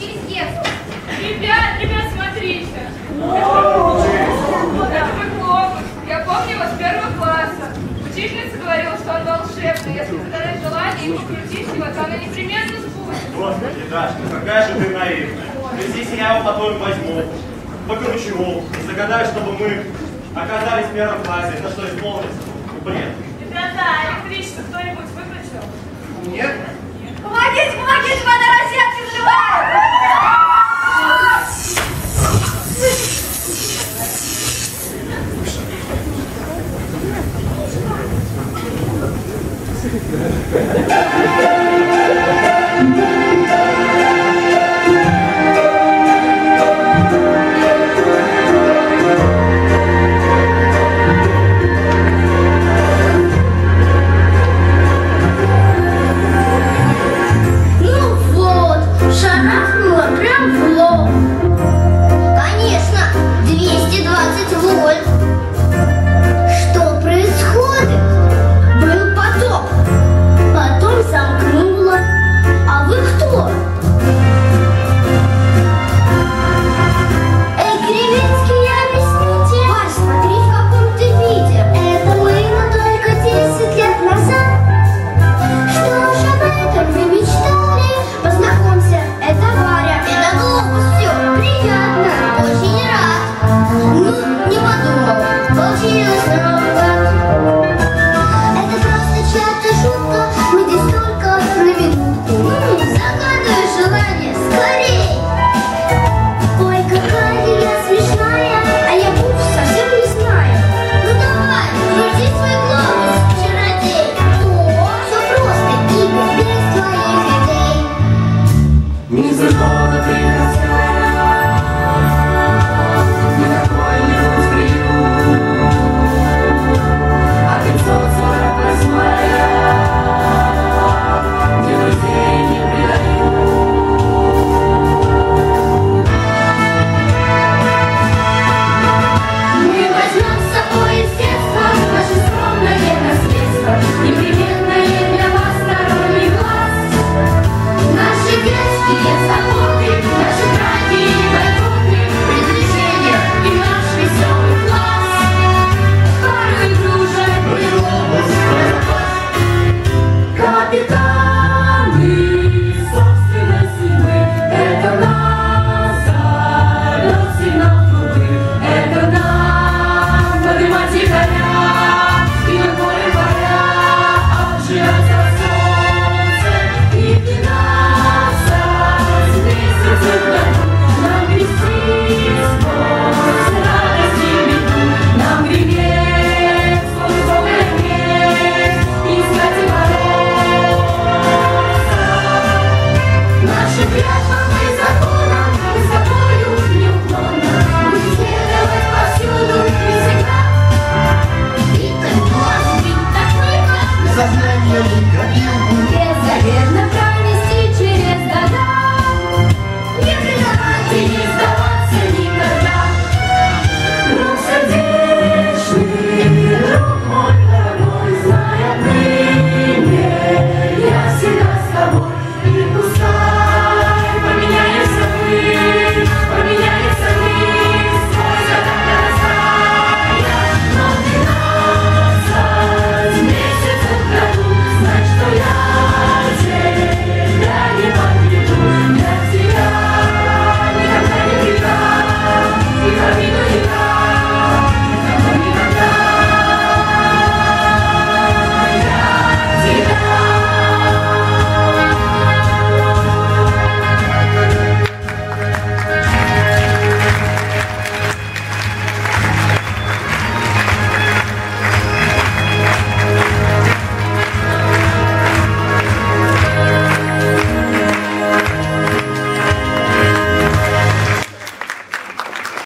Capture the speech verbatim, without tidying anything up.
через детство. Ребят, ребят, смотрите. Это глобус. Я помню его с первого класса. Учительница говорила, что он волшебный. Если загадать желание и покрутить его, то оно непременно сбудется. Господи, Дашка, какая же ты наивная. Ведь если я его по-твоему возьму, покручу и загадаю, чтобы мы оказались в первом классе, это что, исполнится? Бред. Ребята, электричество кто-нибудь выключил? Нет? Помогите, помогите, вода розетки взрывает! Ну вот, шарахнула прям в лоб.